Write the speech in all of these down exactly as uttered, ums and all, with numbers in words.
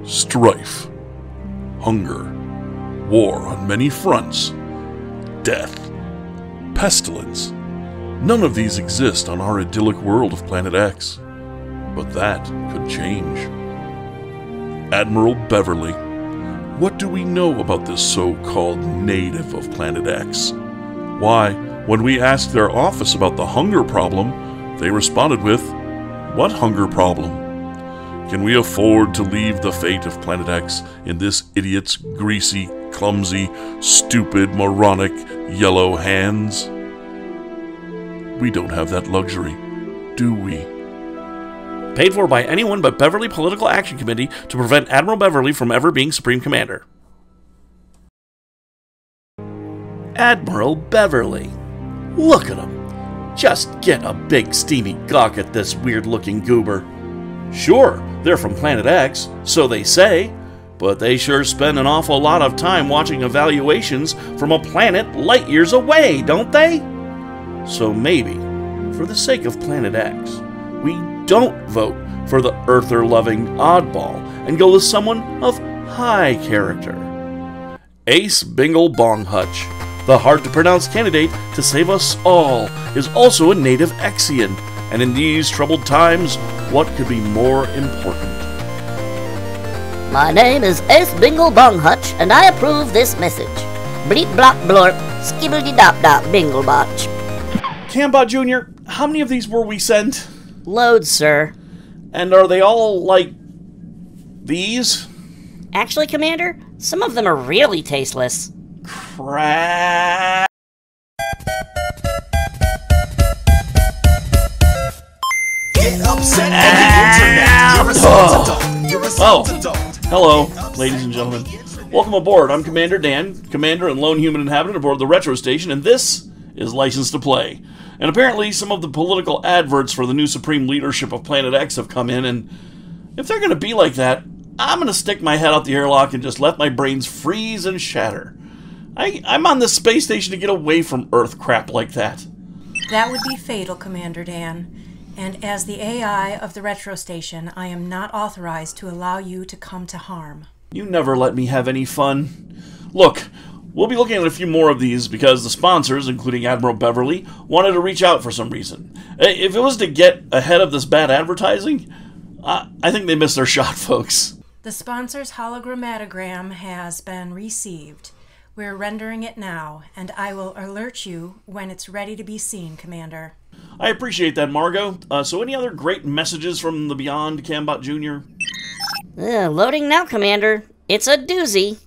strife, hunger, war on many fronts, death, pestilence. None of these exist on our idyllic world of Planet X. But that could change. Admiral Beverly, what do we know about this so-called native of Planet X? Why, when we asked their office about the hunger problem, they responded with, "What hunger problem? Can we afford to leave the fate of Planet X in this idiot's greasy, clumsy, stupid, moronic, yellow hands? We don't have that luxury, do we?" Paid for by anyone but Beverly Political Action Committee to prevent Admiral Beverly from ever being Supreme Commander. Admiral Beverly. Look at him. Just get a big steamy gawk at this weird-looking goober. Sure, they're from Planet X, so they say, but they sure spend an awful lot of time watching evaluations from a planet light years away, don't they? So maybe, for the sake of Planet X, we don't vote for the Earther-loving oddball and go with someone of high character. Ace Bingle Bong Hutch, the hard-to-pronounce candidate to save us all, is also a native Exian, and in these troubled times, what could be more important? My name is Ace Bingle Bong Hutch, and I approve this message. Bleep blop blorp, skibbledy dop dop bingle botch. Cambot Junior, how many of these were we sent? Loads, sir. And are they all, like, these? Actually, Commander, some of them are really tasteless. Crap. Get upset at the internet. You're a Oh. You're a Oh, hello, ladies and gentlemen. Welcome aboard. I'm Commander Dan, Commander and lone human inhabitant aboard the Retro Station, and this is License to Play. And apparently some of the political adverts for the new Supreme Leadership of Planet X have come in, and if they're going to be like that, I'm going to stick my head out the airlock and just let my brains freeze and shatter. I, I'm on this space station to get away from Earth crap like that. That would be fatal, Commander Dan. And as the A I of the Retro Station, I am not authorized to allow you to come to harm. You never let me have any fun. Look, we'll be looking at a few more of these because the sponsors, including Admiral Beverly, wanted to reach out for some reason. If it was to get ahead of this bad advertising, I, I think they missed their shot, folks. The sponsor's hologrammatogram has been received. We're rendering it now, and I will alert you when it's ready to be seen, Commander. I appreciate that, Margot. Uh, so any other great messages from the Beyond, Cambot Junior? Uh, loading now, Commander. It's a doozy.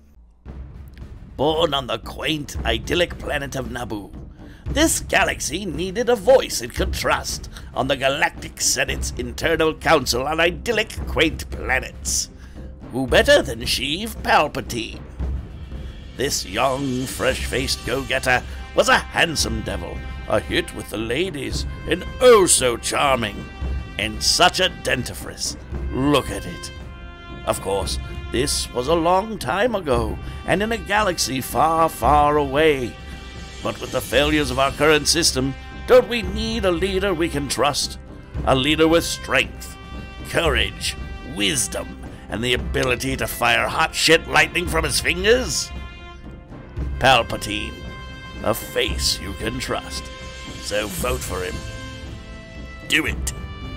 Born on the quaint, idyllic planet of Naboo, this galaxy needed a voice it could trust on the Galactic Senate's Internal Council on Idyllic Quaint Planets. Who better than Sheev Palpatine? This young, fresh-faced go-getter was a handsome devil, a hit with the ladies, and oh so charming, and such a dentifrice. Look at it. Of course, this was a long time ago, and in a galaxy far, far away. But with the failures of our current system, don't we need a leader we can trust? A leader with strength, courage, wisdom, and the ability to fire hot shit lightning from his fingers? Palpatine, a face you can trust. So vote for him. Do it.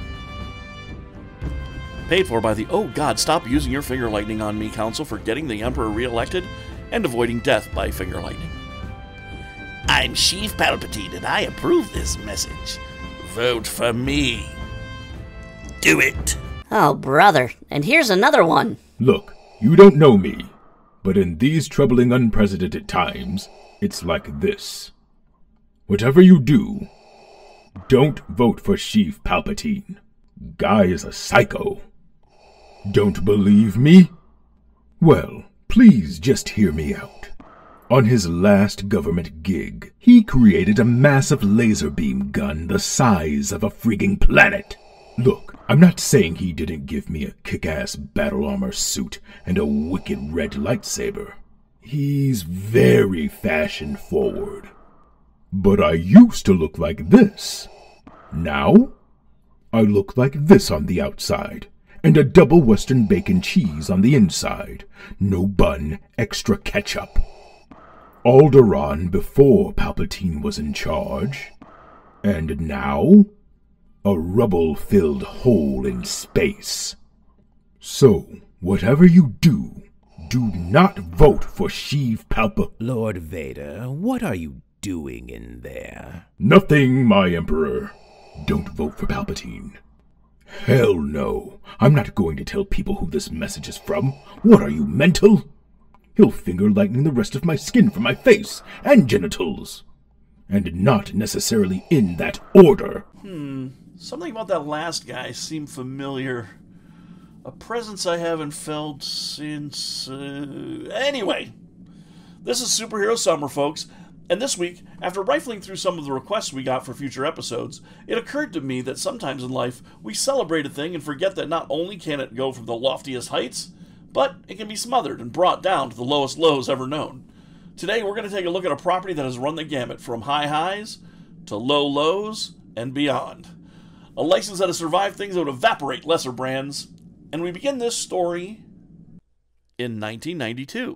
Paid for by the Oh God, Stop Using Your Finger Lightning on Me Council for getting the Emperor reelected and avoiding death by finger lightning. I'm Sheev Palpatine and I approve this message. Vote for me. Do it. Oh, brother. And here's another one. Look, you don't know me, but in these troubling, unprecedented times, it's like this. Whatever you do, don't vote for Sheev Palpatine. Guy is a psycho. Don't believe me? Well, please just hear me out. On his last government gig, he created a massive laser beam gun the size of a frigging planet. Look, I'm not saying he didn't give me a kick-ass battle armor suit and a wicked red lightsaber. He's very fashion-forward. But I used to look like this. Now, I look like this on the outside, and a double Western bacon cheese on the inside. No bun, extra ketchup. Alderaan before Palpatine was in charge. And now, a rubble-filled hole in space. So, whatever you do, do not vote for Sheev Palpa... Lord Vader, what are you doing in there? Nothing, my Emperor. Don't vote for Palpatine. Hell no. I'm not going to tell people who this message is from. What are you, mental? He'll finger lightning the rest of my skin from my face and genitals. And not necessarily in that order. Hmm. Something about that last guy seemed familiar. A presence I haven't felt since... Uh... Anyway, this is Superhero Summer, folks. And this week, after rifling through some of the requests we got for future episodes, it occurred to me that sometimes in life, we celebrate a thing and forget that not only can it go from the loftiest heights, but it can be smothered and brought down to the lowest lows ever known. Today, we're going to take a look at a property that has run the gamut from high highs to low lows and beyond. A license that has survived things that would evaporate lesser brands. And we begin this story in nineteen ninety-two.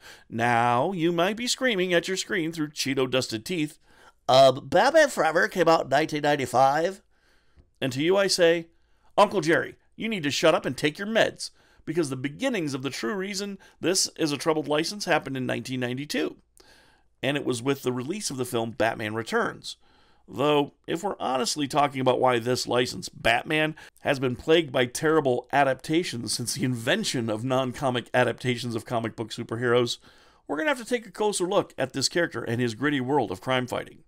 Now, you might be screaming at your screen through Cheeto-dusted teeth, uh, Batman Forever came out in nineteen ninety-five. And to you I say, Uncle Jerry, you need to shut up and take your meds, because the beginnings of the true reason this is a troubled license happened in nineteen ninety-two. And it was with the release of the film Batman Returns. Though, if we're honestly talking about why this license, Batman, has been plagued by terrible adaptations since the invention of non-comic adaptations of comic book superheroes, we're going to have to take a closer look at this character and his gritty world of crime fighting.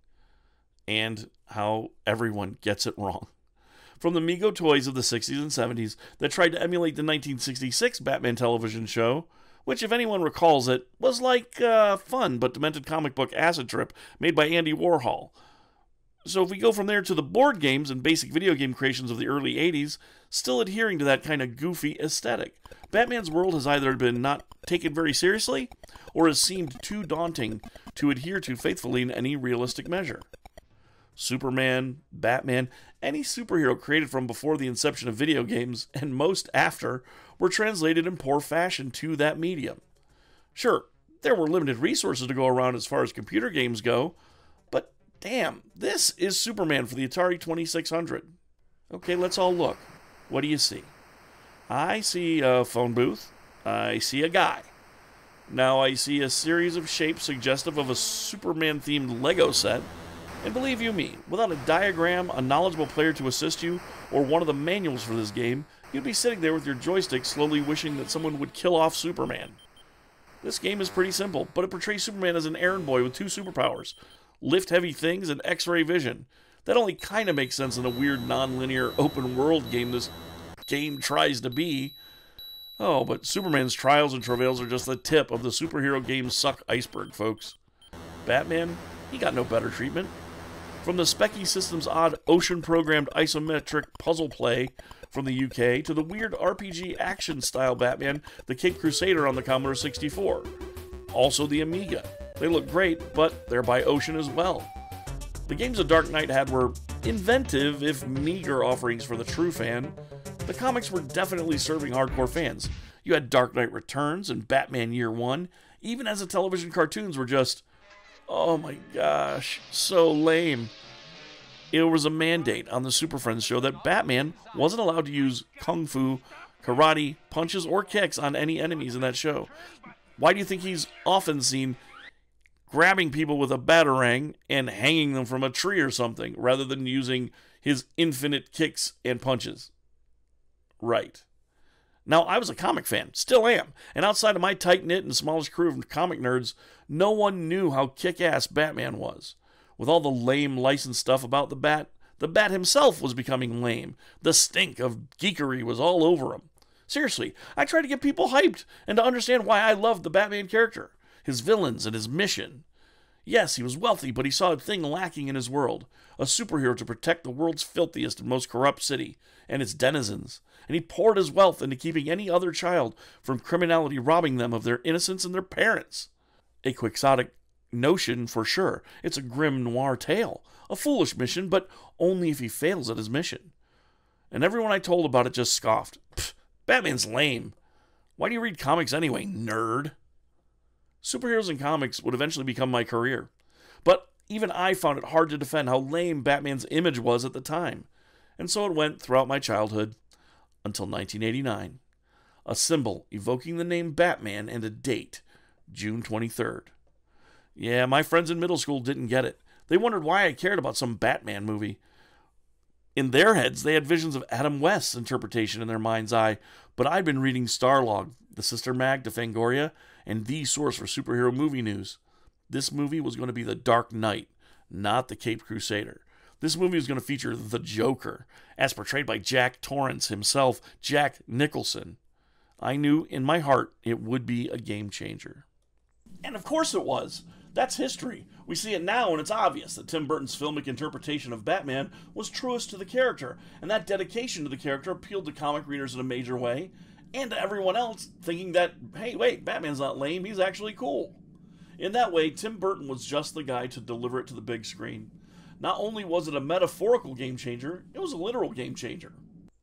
And how everyone gets it wrong. From the Mego toys of the sixties and seventies that tried to emulate the nineteen sixty-six Batman television show, which, if anyone recalls it, was like a fun but demented comic book acid trip made by Andy Warhol. So if we go from there to the board games and basic video game creations of the early eighties, still adhering to that kind of goofy aesthetic, Batman's world has either been not taken very seriously, or has seemed too daunting to adhere to faithfully in any realistic measure. Superman, Batman, any superhero created from before the inception of video games, and most after, were translated in poor fashion to that medium. Sure, there were limited resources to go around as far as computer games go, but damn, this is Superman for the Atari twenty-six hundred. Okay, let's all look. What do you see? I see a phone booth. I see a guy. Now I see a series of shapes suggestive of a Superman-themed Lego set. And believe you me, without a diagram, a knowledgeable player to assist you, or one of the manuals for this game, you'd be sitting there with your joystick slowly wishing that someone would kill off Superman. This game is pretty simple, but it portrays Superman as an errand boy with two superpowers: lift heavy things and X-ray vision. That only kind of makes sense in a weird non-linear open world game this game tries to be. Oh, but Superman's trials and travails are just the tip of the superhero game suck iceberg, folks. Batman, he got no better treatment. From the Specky System's odd ocean-programmed isometric puzzle play from the U K to the weird R P G action-style Batman, the Cape Crusader on the Commodore sixty-four. Also the Amiga. They look great, but they're by Ocean as well. The games The Dark Knight had were inventive, if meager, offerings for the true fan. The comics were definitely serving hardcore fans. You had Dark Knight Returns and Batman Year One, even as the television cartoons were just, oh my gosh, so lame. It was a mandate on the Super Friends show that Batman wasn't allowed to use kung fu, karate, punches, or kicks on any enemies in that show. Why do you think he's often seen grabbing people with a batarang and hanging them from a tree or something, rather than using his infinite kicks and punches? Right. Now, I was a comic fan, still am, and outside of my tight-knit and smallish crew of comic nerds, no one knew how kick-ass Batman was. With all the lame licensed stuff about the Bat, the Bat himself was becoming lame. The stink of geekery was all over him. Seriously, I tried to get people hyped and to understand why I loved the Batman character, his villains, and his mission. Yes, he was wealthy, but he saw a thing lacking in his world, a superhero to protect the world's filthiest and most corrupt city and its denizens, and he poured his wealth into keeping any other child from criminality robbing them of their innocence and their parents. A quixotic notion for sure. It's a grim noir tale, a foolish mission, but only if he fails at his mission. And everyone I told about it just scoffed. Pfft, Batman's lame. Why do you read comics anyway, nerd? Superheroes and comics would eventually become my career. But even I found it hard to defend how lame Batman's image was at the time. And so it went throughout my childhood until nineteen eighty-nine. A symbol evoking the name Batman and a date, June twenty-third. Yeah, my friends in middle school didn't get it. They wondered why I cared about some Batman movie. In their heads, they had visions of Adam West's interpretation in their mind's eye, but I'd been reading Starlog, the sister mag to Fangoria, and the source for superhero movie news. This movie was going to be The Dark Knight, not the Caped Crusader. This movie was going to feature the Joker, as portrayed by Jack Torrance himself, Jack Nicholson. I knew in my heart it would be a game changer. And of course it was. That's history. We see it now, and it's obvious that Tim Burton's filmic interpretation of Batman was truest to the character, and that dedication to the character appealed to comic readers in a major way, and to everyone else thinking that, hey, wait, Batman's not lame, he's actually cool. In that way, Tim Burton was just the guy to deliver it to the big screen. Not only was it a metaphorical game changer, it was a literal game changer.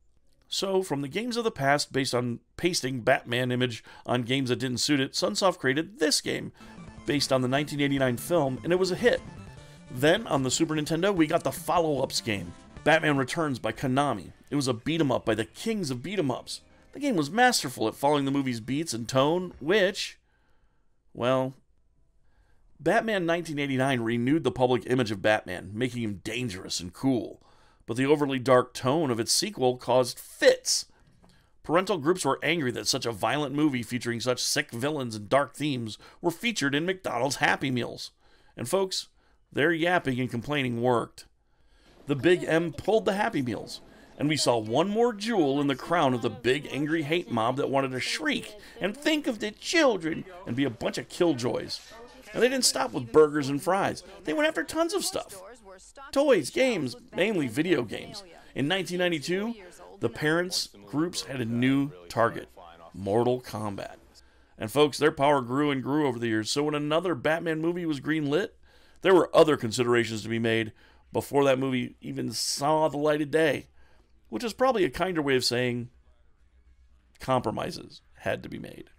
So, from the games of the past based on pasting Batman image on games that didn't suit it, Sunsoft created this game, based on the nineteen eighty-nine film, and it was a hit. Then, on the Super Nintendo, we got the follow-ups game, Batman Returns by Konami. It was a beat-em-up by the kings of beat-em-ups. The game was masterful at following the movie's beats and tone, which, well, Batman nineteen eighty-nine renewed the public image of Batman, making him dangerous and cool. But the overly dark tone of its sequel caused fits. Parental groups were angry that such a violent movie featuring such sick villains and dark themes were featured in McDonald's Happy Meals. And folks, their yapping and complaining worked. The Big M pulled the Happy Meals, and we saw one more jewel in the crown of the big angry hate mob that wanted to shriek and think of the children and be a bunch of killjoys. And they didn't stop with burgers and fries. They went after tons of stuff. Toys, games, mainly video games. In nineteen ninety-two, the parents' groups had a new target, Mortal Kombat. And folks, their power grew and grew over the years, so when another Batman movie was greenlit, there were other considerations to be made before that movie even saw the light of day, which is probably a kinder way of saying compromises had to be made.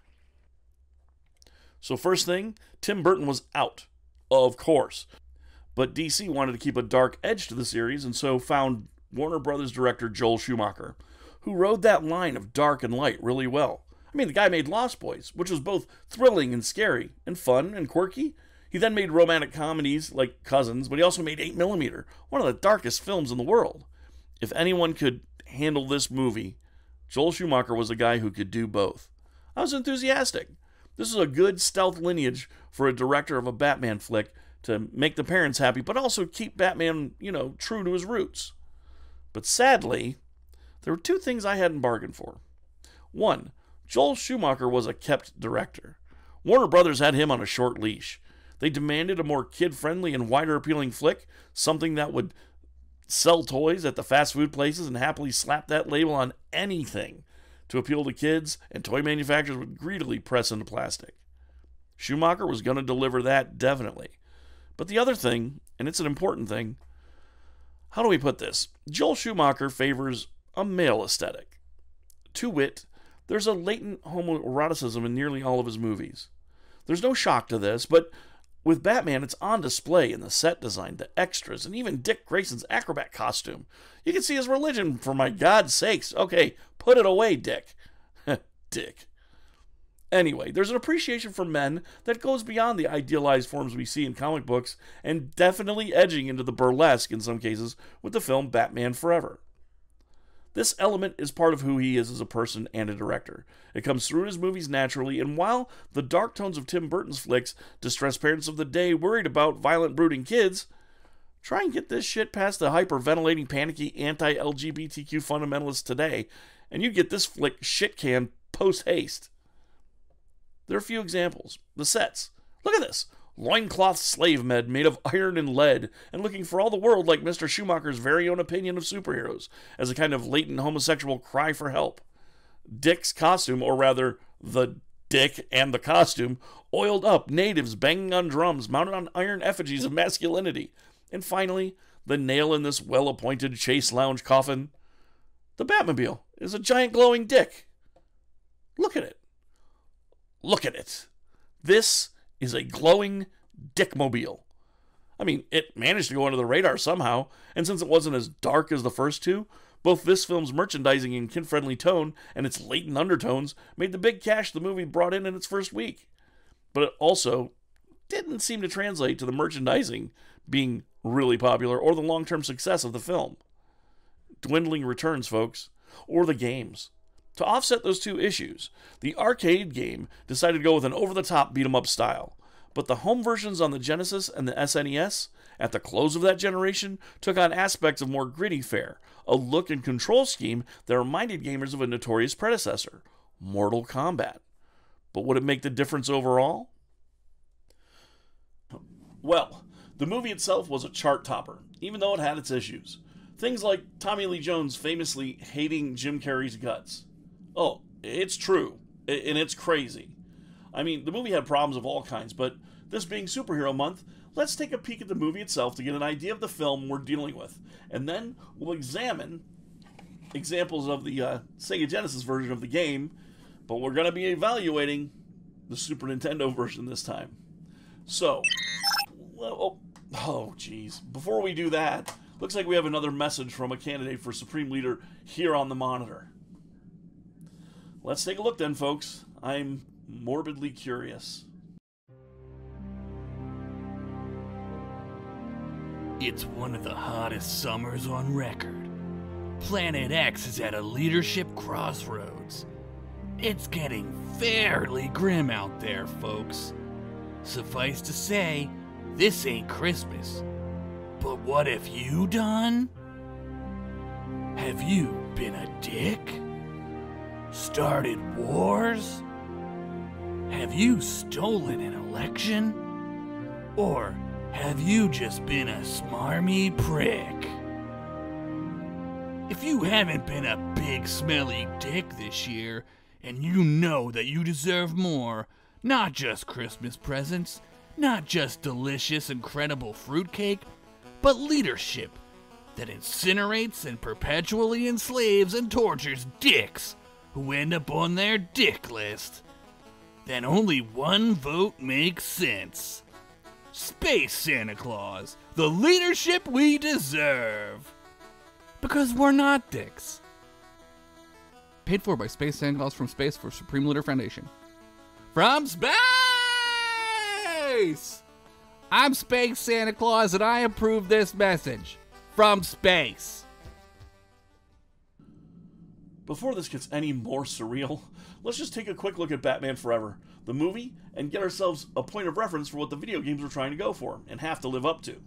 So first thing, Tim Burton was out, of course. But D C wanted to keep a dark edge to the series, and so found Warner Brothers director Joel Schumacher, who rode that line of dark and light really well. I mean, the guy made Lost Boys, which was both thrilling and scary, and fun and quirky. He then made romantic comedies like Cousins, but he also made eight millimeter, one of the darkest films in the world. If anyone could handle this movie, Joel Schumacher was a guy who could do both. I was enthusiastic. This is a good stealth lineage for a director of a Batman flick to make the parents happy, but also keep Batman, you know, true to his roots. But sadly, there were two things I hadn't bargained for. One, Joel Schumacher was a kept director. Warner Brothers had him on a short leash. They demanded a more kid-friendly and wider-appealing flick, something that would sell toys at the fast food places and happily slap that label on anything to appeal to kids, and toy manufacturers would greedily press into plastic. Schumacher was going to deliver that, definitely. But the other thing, and it's an important thing, how do we put this? Joel Schumacher favors a male aesthetic. To wit, there's a latent homoeroticism in nearly all of his movies. There's no shock to this, but with Batman, it's on display in the set design, the extras, and even Dick Grayson's acrobat costume. You can see his religion, for my God's sakes. Okay, put it away, Dick. Dick. Anyway, there's an appreciation for men that goes beyond the idealized forms we see in comic books, and definitely edging into the burlesque in some cases with the film Batman Forever. This element is part of who he is as a person and a director. It comes through in his movies naturally, and while the dark tones of Tim Burton's flicks distress parents of the day worried about violent, brooding kids, try and get this shit past the hyperventilating, panicky, anti-L G B T Q fundamentalists today, and you get this flick shit-canned post-haste. There are a few examples. The sets. Look at this. Loincloth slave med made of iron and lead, and looking for all the world like Mister Schumacher's very own opinion of superheroes, as a kind of latent homosexual cry for help. Dick's costume, or rather, the Dick and the costume, oiled up natives banging on drums, mounted on iron effigies of masculinity. And finally, the nail in this well-appointed chase lounge coffin. The Batmobile is a giant glowing dick. Look at it. Look at it. This is a glowing dickmobile. I mean, it managed to go under the radar somehow, and since it wasn't as dark as the first two, both this film's merchandising and kid-friendly tone and its latent undertones made the big cash the movie brought in in its first week. But it also didn't seem to translate to the merchandising being really popular or the long-term success of the film. Dwindling returns, folks, or the games. To offset those two issues, the arcade game decided to go with an over-the-top beat-em-up style, but the home versions on the Genesis and the S N E S, at the close of that generation, took on aspects of more gritty fare, a look and control scheme that reminded gamers of a notorious predecessor, Mortal Kombat. But would it make the difference overall? Well, the movie itself was a chart topper, even though it had its issues. Things like Tommy Lee Jones famously hating Jim Carrey's guts. Oh, it's true, and it's crazy. I mean, the movie had problems of all kinds, but this being Superhero Month, let's take a peek at the movie itself to get an idea of the film we're dealing with, and then we'll examine examples of the uh, Sega Genesis version of the game, but we're going to be evaluating the Super Nintendo version this time. So, well, oh geez, before we do that, looks like we have another message from a candidate for Supreme Leader here on the monitor. Let's take a look then, folks. I'm morbidly curious. It's one of the hottest summers on record. Planet X is at a leadership crossroads. It's getting fairly grim out there, folks. Suffice to say, this ain't Christmas. But what have you done? Have you been a dick? Started wars? Have you stolen an election? Or have you just been a smarmy prick? If you haven't been a big smelly dick this year, and you know that you deserve more, not just Christmas presents, not just delicious, incredible fruitcake, but leadership that incinerates and perpetually enslaves and tortures dicks who end up on their dick list, then only one vote makes sense. Space Santa Claus, the leadership we deserve. Because we're not dicks. Paid for by Space Santa Claus from Space for Supreme Leader Foundation. From space! I'm Space Santa Claus and I approve this message. From space. Before this gets any more surreal, let's just take a quick look at Batman Forever, the movie, and get ourselves a point of reference for what the video games were trying to go for, and have to live up to.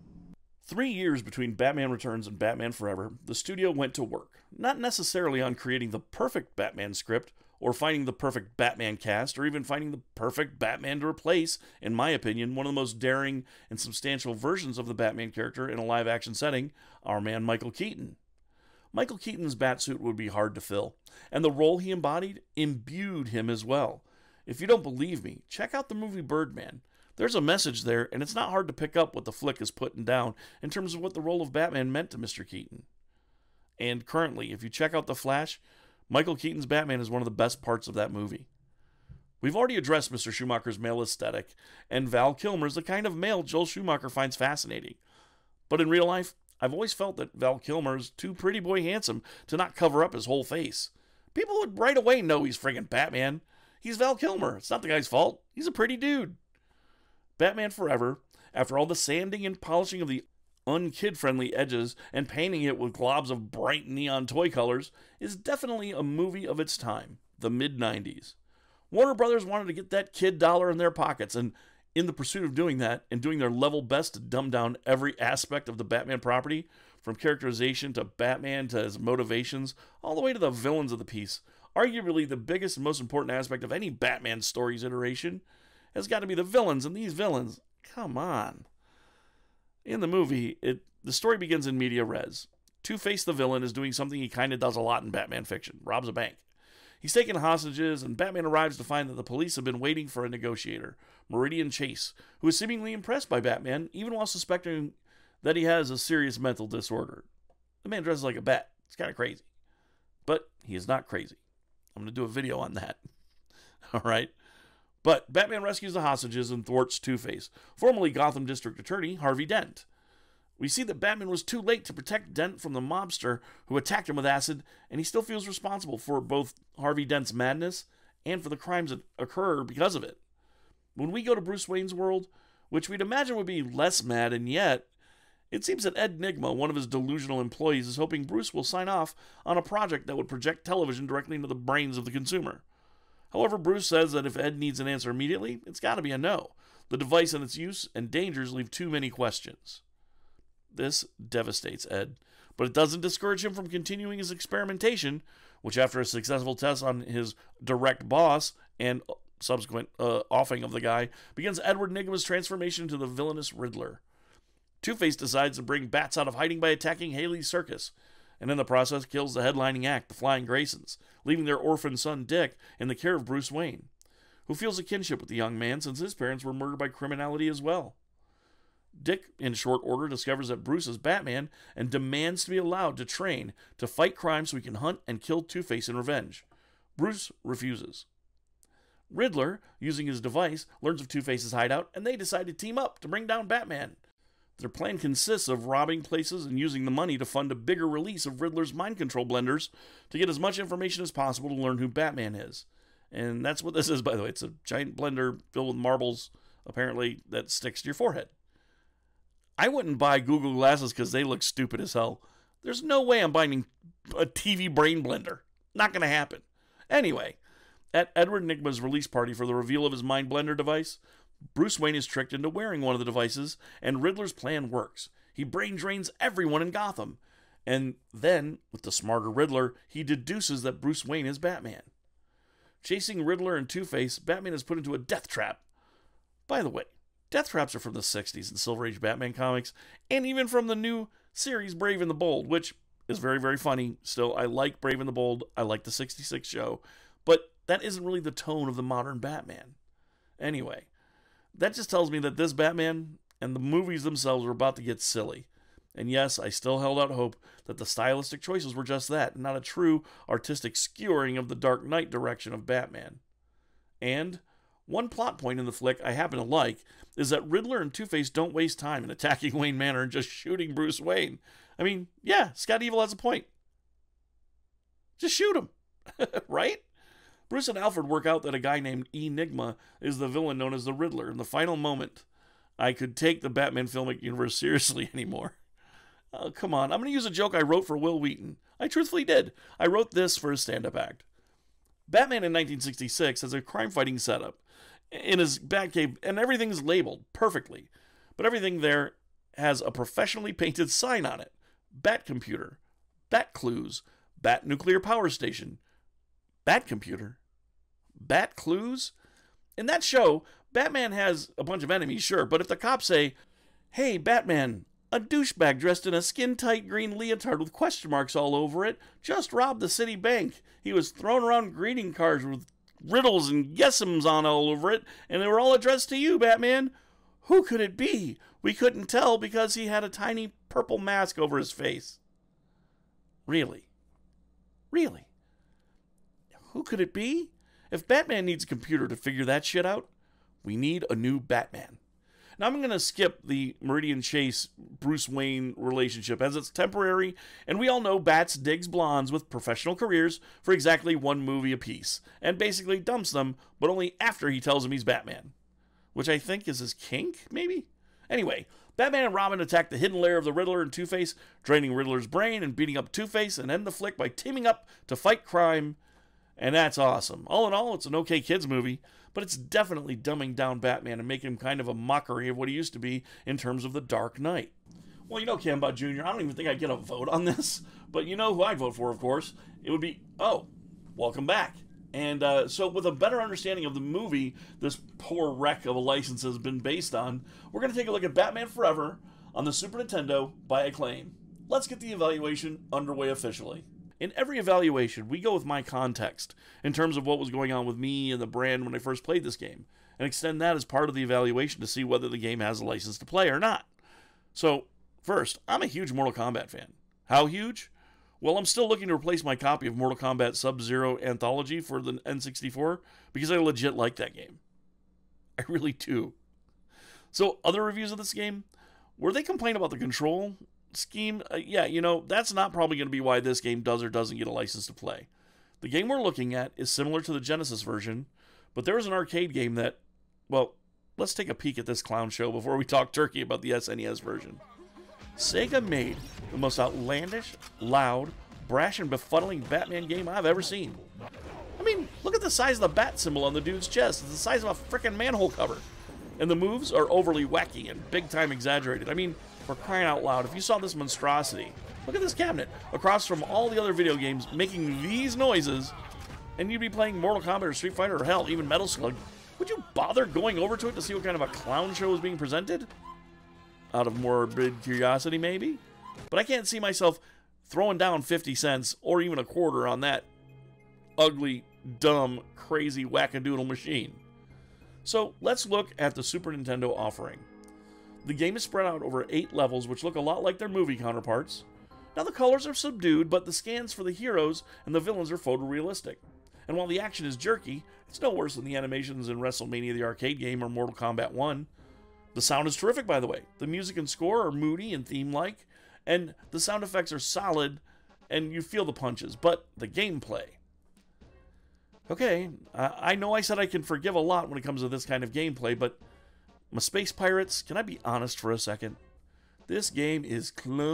Three years between Batman Returns and Batman Forever, the studio went to work, not necessarily on creating the perfect Batman script, or finding the perfect Batman cast, or even finding the perfect Batman to replace, in my opinion, one of the most daring and substantial versions of the Batman character in a live-action setting, our man Michael Keaton. Michael Keaton's Batsuit would be hard to fill, and the role he embodied imbued him as well. If you don't believe me, check out the movie Birdman. There's a message there, and it's not hard to pick up what the flick is putting down in terms of what the role of Batman meant to Mister Keaton. And currently, if you check out The Flash, Michael Keaton's Batman is one of the best parts of that movie. We've already addressed Mister Schumacher's male aesthetic, and Val Kilmer's the kind of male Joel Schumacher finds fascinating. But in real life, I've always felt that Val Kilmer is too pretty boy handsome to not cover up his whole face. People would right away know he's friggin' Batman. He's Val Kilmer. It's not the guy's fault. He's a pretty dude. Batman Forever, after all the sanding and polishing of the unkid-friendly edges and painting it with globs of bright neon toy colors, is definitely a movie of its time, the mid nineties. Warner Brothers wanted to get that kid dollar in their pockets, and in the pursuit of doing that, and doing their level best to dumb down every aspect of the Batman property, from characterization to Batman to his motivations, all the way to the villains of the piece, arguably the biggest and most important aspect of any Batman story's iteration has got to be the villains, and these villains, come on. In the movie, it the story begins in media res. Two-Face the villain is doing something he kind of does a lot in Batman fiction, robs a bank. He's taken hostages, and Batman arrives to find that the police have been waiting for a negotiator, Meridian Chase, who is seemingly impressed by Batman, even while suspecting that he has a serious mental disorder. The man dresses like a bat. It's kind of crazy. But he is not crazy. I'm going to do a video on that. All right. But Batman rescues the hostages and thwarts Two-Face, formerly Gotham District Attorney Harvey Dent. We see that Batman was too late to protect Dent from the mobster who attacked him with acid, and he still feels responsible for both Harvey Dent's madness and for the crimes that occur because of it. When we go to Bruce Wayne's world, which we'd imagine would be less mad, and yet, it seems that Ed Nygma, one of his delusional employees, is hoping Bruce will sign off on a project that would project television directly into the brains of the consumer. However, Bruce says that if Ed needs an answer immediately, it's got to be a no. The device and its use and dangers leave too many questions. This devastates Ed, but it doesn't discourage him from continuing his experimentation, which after a successful test on his direct boss and subsequent uh, offing of the guy, begins Edward Nygma's transformation into the villainous Riddler. Two-Face decides to bring Bats out of hiding by attacking Haley's circus, and in the process kills the headlining act, the Flying Graysons, leaving their orphan son Dick in the care of Bruce Wayne, who feels a kinship with the young man since his parents were murdered by criminality as well. Dick, in short order, discovers that Bruce is Batman and demands to be allowed to train to fight crime so he can hunt and kill Two-Face in revenge. Bruce refuses. Riddler, using his device, learns of Two-Face's hideout, and they decide to team up to bring down Batman. Their plan consists of robbing places and using the money to fund a bigger release of Riddler's mind control blenders to get as much information as possible to learn who Batman is. And that's what this is, by the way. It's a giant blender filled with marbles, apparently, that sticks to your forehead. I wouldn't buy Google Glasses because they look stupid as hell. There's no way I'm buying a T V brain blender. Not going to happen. Anyway, at Edward Nygma's release party for the reveal of his mind blender device, Bruce Wayne is tricked into wearing one of the devices, and Riddler's plan works. He brain drains everyone in Gotham. And then, with the smarter Riddler, he deduces that Bruce Wayne is Batman. Chasing Riddler and Two-Face, Batman is put into a death trap. By the way, death traps are from the sixties in Silver Age Batman comics, and even from the new series Brave and the Bold, which is very, very funny. Still, I like Brave and the Bold. I like the sixty-six show. But that isn't really the tone of the modern Batman. Anyway, that just tells me that this Batman and the movies themselves were about to get silly. And yes, I still held out hope that the stylistic choices were just that, not a true artistic skewering of the Dark Knight direction of Batman. And one plot point in the flick I happen to like is that Riddler and Two-Face don't waste time in attacking Wayne Manor and just shooting Bruce Wayne. I mean, yeah, Scott Evil has a point. Just shoot him, right? Bruce and Alfred work out that a guy named E. Nygma is the villain known as the Riddler. In the final moment, I could take the Batman filmic universe seriously anymore. Oh, come on. I'm going to use a joke I wrote for Will Wheaton. I truthfully did. I wrote this for a stand-up act. Batman in nineteen sixty-six has a crime-fighting setup in his Batcave, and everything's labeled perfectly. But everything there has a professionally painted sign on it. Bat Computer, Bat Clues, Bat Nuclear Power Station, Bat Computer, Bat Clues. In that show, Batman has a bunch of enemies, sure, but if the cops say, "Hey, Batman, a douchebag dressed in a skin-tight green leotard with question marks all over it just robbed the city bank. He was throwing around greeting cards with riddles and guessums on all over it, and they were all addressed to you, Batman. Who could it be? We couldn't tell because he had a tiny purple mask over his face." Really? Really? Who could it be? If Batman needs a computer to figure that shit out, we need a new Batman. Now, I'm going to skip the Meridian Chase-Bruce Wayne relationship as it's temporary, and we all know Bats digs blondes with professional careers for exactly one movie apiece, and basically dumps them, but only after he tells him he's Batman. Which I think is his kink, maybe? Anyway, Batman and Robin attack the hidden lair of the Riddler and Two-Face, draining Riddler's brain and beating up Two-Face, and end the flick by teaming up to fight crime. And that's awesome. All in all, it's an okay kids movie, but it's definitely dumbing down Batman and making him kind of a mockery of what he used to be in terms of the Dark Knight. Well, you know, Cambot Junior, I don't even think I'd get a vote on this, but you know who I'd vote for, of course. It would be, oh, welcome back. And uh, so with a better understanding of the movie this poor wreck of a license has been based on, we're going to take a look at Batman Forever on the Super Nintendo by Acclaim. Let's get the evaluation underway officially. In every evaluation, we go with my context in terms of what was going on with me and the brand when I first played this game, and extend that as part of the evaluation to see whether the game has a license to play or not. So, first, I'm a huge Mortal Kombat fan. How huge? Well, I'm still looking to replace my copy of Mortal Kombat Sub-Zero Anthology for the N sixty-four because I legit like that game. I really do. So, other reviews of this game, where they complain about the control scheme, uh, yeah, you know, that's not probably going to be why this game does or doesn't get a license to play. The game we're looking at is similar to the Genesis version, but there is an arcade game that, well, let's take a peek at this clown show before we talk turkey about the S N E S version. Sega made the most outlandish, loud, brash, and befuddling Batman game I've ever seen. I mean, look at the size of the bat symbol on the dude's chest. It's the size of a frickin' manhole cover. And the moves are overly wacky and big-time exaggerated. I mean, for crying out loud, if you saw this monstrosity, look at this cabinet, across from all the other video games making these noises, and you'd be playing Mortal Kombat or Street Fighter or hell, even Metal Slug, would you bother going over to it to see what kind of a clown show is being presented? Out of morbid curiosity, maybe? But I can't see myself throwing down fifty cents or even a quarter on that ugly, dumb, crazy wackadoodle machine. So let's look at the Super Nintendo offering. The game is spread out over eight levels, which look a lot like their movie counterparts. Now the colors are subdued, but the scans for the heroes and the villains are photorealistic. And while the action is jerky, it's no worse than the animations in WrestleMania the arcade game or Mortal Kombat one. The sound is terrific, by the way. The music and score are moody and theme-like, and the sound effects are solid, and you feel the punches, but the gameplay. Okay, I know I said I can forgive a lot when it comes to this kind of gameplay, but my Space Pirates, can I be honest for a second? This game is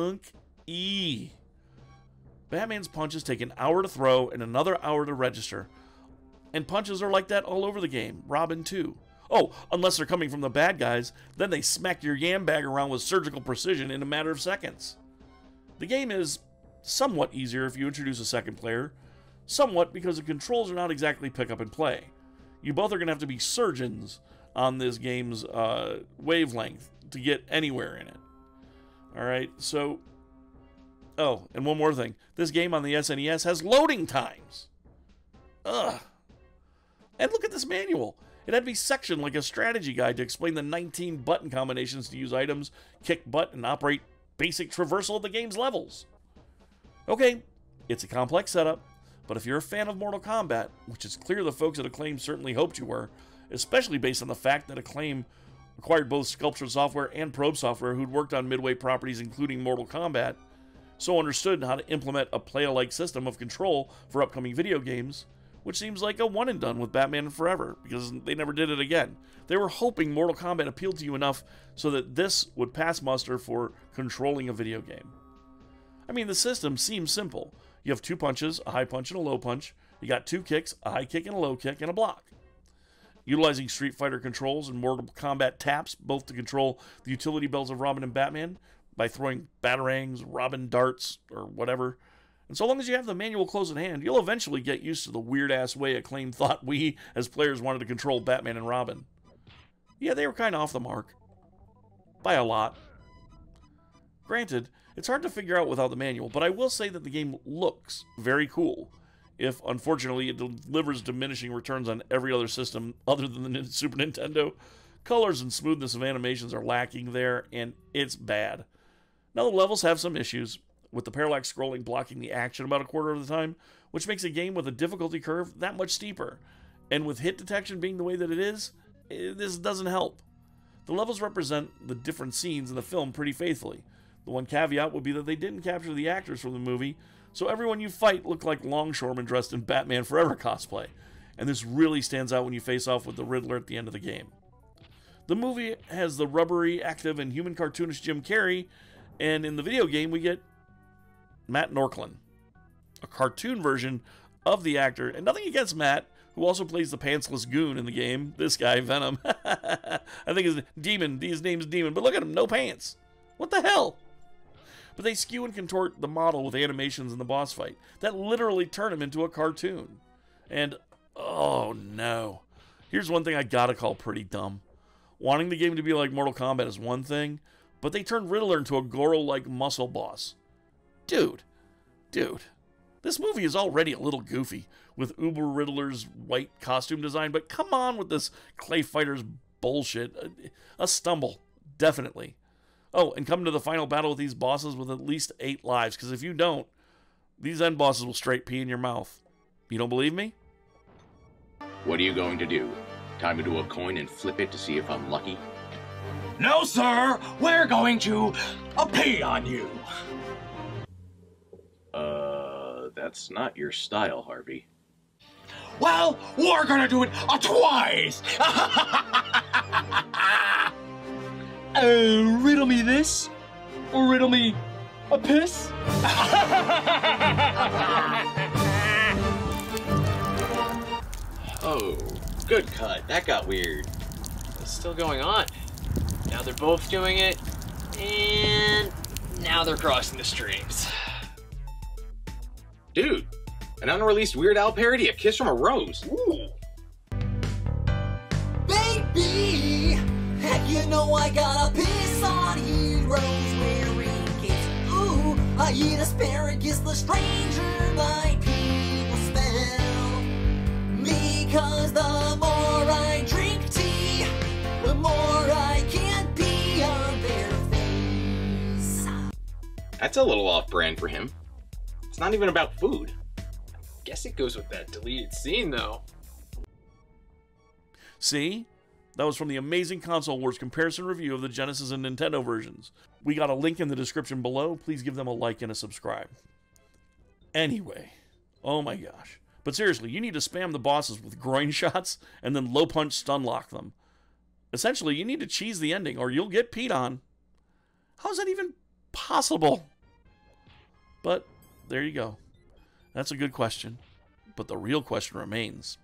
clunk-y. Batman's punches take an hour to throw and another hour to register. And punches are like that all over the game. Robin too. Oh, unless they're coming from the bad guys, then they smack your yam bag around with surgical precision in a matter of seconds. The game is somewhat easier if you introduce a second player. Somewhat because the controls are not exactly pick up and play. You both are going to have to be surgeons on this game's uh, wavelength to get anywhere in it. Alright, so... Oh, and one more thing. This game on the S N E S has loading times. Ugh. And look at this manual. It had to be sectioned like a strategy guide to explain the nineteen button combinations to use items, kick butt, and operate basic traversal of the game's levels. Okay, it's a complex setup, but if you're a fan of Mortal Kombat, which is clear the folks at Acclaim certainly hoped you were, especially based on the fact that Acclaim acquired both Sculpture Software and Probe Software, who'd worked on Midway properties including Mortal Kombat, so understood how to implement a play-alike system of control for upcoming video games, which seems like a one and done with Batman Forever, because they never did it again. They were hoping Mortal Kombat appealed to you enough so that this would pass muster for controlling a video game. I mean, the system seems simple. You have two punches, a high punch and a low punch. You got two kicks, a high kick and a low kick, and a block. Utilizing Street Fighter controls and Mortal Kombat taps, both to control the utility bells of Robin and Batman, by throwing batarangs, Robin darts, or whatever. And so long as you have the manual close at hand, you'll eventually get used to the weird-ass way Acclaim thought we, as players, wanted to control Batman and Robin. Yeah, they were kind of off the mark. By a lot. Granted, it's hard to figure out without the manual, but I will say that the game looks very cool. If, unfortunately, it delivers diminishing returns on every other system other than the Super Nintendo, colors and smoothness of animations are lacking there, and it's bad. Now, the levels have some issues, with the parallax scrolling blocking the action about a quarter of the time, which makes a game with a difficulty curve that much steeper. And with hit detection being the way that it is, this doesn't help. The levels represent the different scenes in the film pretty faithfully. The one caveat would be that they didn't capture the actors from the movie, so everyone you fight looked like longshoremen dressed in Batman Forever cosplay. And this really stands out when you face off with the Riddler at the end of the game. The movie has the rubbery, active, and human cartoonish Jim Carrey, and in the video game we get Matt Norklin, a cartoon version of the actor, and nothing against Matt, who also plays the pantsless goon in the game. This guy, Venom. I think his Demon, his name's Demon, but look at him, no pants. What the hell? But they skew and contort the model with animations in the boss fight that literally turn him into a cartoon. And, oh no. Here's one thing I gotta call pretty dumb. Wanting the game to be like Mortal Kombat is one thing, but they turned Riddler into a Goro-like muscle boss. Dude, dude, this movie is already a little goofy with Uber Riddler's white costume design, but come on with this Clay Fighters bullshit. A, a stumble, definitely. Oh, and come to the final battle with these bosses with at least eight lives, because if you don't, These end bosses will straight pee in your mouth. You don't believe me? What are you going to do? Tie me to a coin and flip it to see if I'm lucky? No, sir! We're going to uh, pee on you! Uh, that's not your style, Harvey. Well, we're gonna do it uh, twice! uh, riddle me this, or riddle me a piss? Oh, good cut. That got weird. It's still going on. Now they're both doing it, and now they're crossing the streams. Dude, an unreleased Weird Al parody, A Kiss from a Rose. Ooh. Baby, heck, you know I gotta piss on you, rosemary kiss. Ooh, I eat asparagus, the stranger my pee will smell. Because the more I drink tea, the more I can't pee on their face. That's a little off-brand for him. It's not even about food. Guess it goes with that deleted scene, though. See? That was from the Amazing Console Wars comparison review of the Genesis and Nintendo versions. We got a link in the description below. Please give them a like and a subscribe. Anyway, oh my gosh. But seriously, you need to spam the bosses with groin shots and then low punch stun lock them. Essentially, you need to cheese the ending or you'll get peed on. How's that even possible? But there you go. That's a good question. But the real question remains.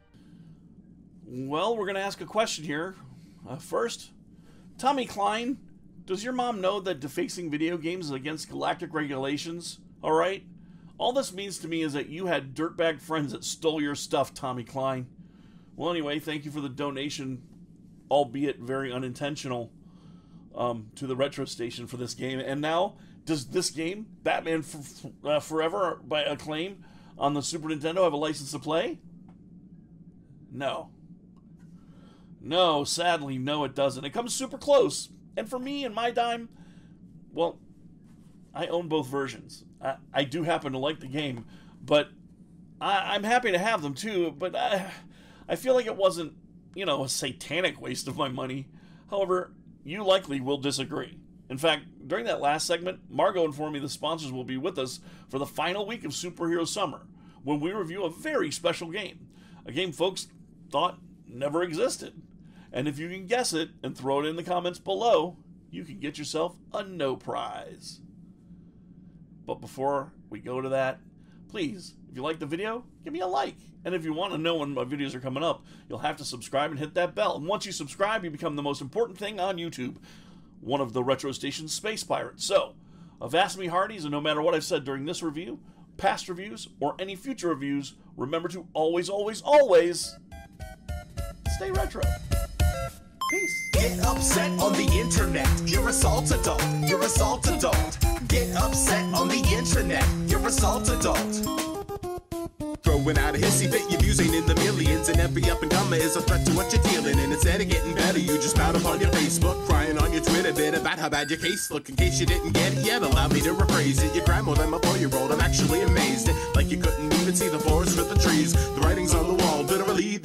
Well, we're going to ask a question here. Uh, first, Tommy Klein, does your mom know that defacing video games is against galactic regulations? All right? All this means to me is that you had dirtbag friends that stole your stuff, Tommy Klein. Well, anyway, thank you for the donation, albeit very unintentional, um, to the Retro Station for this game. And now, does this game, Batman F uh, Forever by Acclaim, on the Super Nintendo have a license to play? No. No, sadly, no it doesn't. It comes super close. And for me and my dime, well, I own both versions. I, I do happen to like the game, but I, I'm happy to have them too, but I, I feel like it wasn't, you know, a satanic waste of my money. However, you likely will disagree. In fact, during that last segment, Margot informed me the sponsors will be with us for the final week of Superhero Summer, when we review a very special game. A game folks thought never existed. And if you can guess it and throw it in the comments below, you can get yourself a no prize. But before we go to that, please, if you like the video, give me a like. And if you want to know when my videos are coming up, you'll have to subscribe and hit that bell. And once you subscribe, you become the most important thing on YouTube, one of the Retro Station's Space Pirates. So, avast me hearties, and no matter what I've said during this review, past reviews, or any future reviews, remember to always, always, always stay retro. Peace. Get upset on the internet. You're a salt adult. You're a salt adult. Get upset on the internet. You're a salt adult. Throwing out a hissy fit, your views ain't in the millions, and every up and comer is a threat to what you're dealing. And instead of getting better, you just spout up on your Facebook, crying on your Twitter bit about how bad your case look. In case you didn't get it yet, allow me to rephrase it. You cry more than my four-year-old. I'm actually amazed, like you couldn't even see the forest for the trees. The writing's on the wall, literally.